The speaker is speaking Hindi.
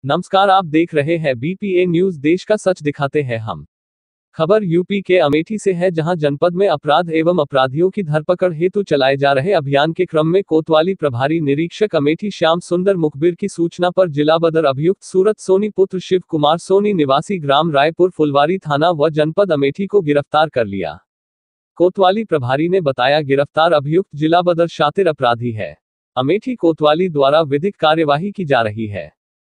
नमस्कार, आप देख रहे हैं बीपीए न्यूज। देश का सच दिखाते हैं हम। खबर यूपी के अमेठी से है, जहां जनपद में अपराध एवं अपराधियों की धरपकड़ हेतु चलाए जा रहे अभियान के क्रम में कोतवाली प्रभारी निरीक्षक अमेठी श्याम सुंदर मुखबिर की सूचना पर जिला बदर अभियुक्त सूरत सोनी पुत्र शिव कुमार सोनी निवासी ग्राम रायपुर फुलवारी थाना व जनपद अमेठी को गिरफ्तार कर लिया। कोतवाली प्रभारी ने बताया, गिरफ्तार अभियुक्त जिला बदर शातिर अपराधी है। अमेठी कोतवाली द्वारा विधिक कार्यवाही की जा रही है।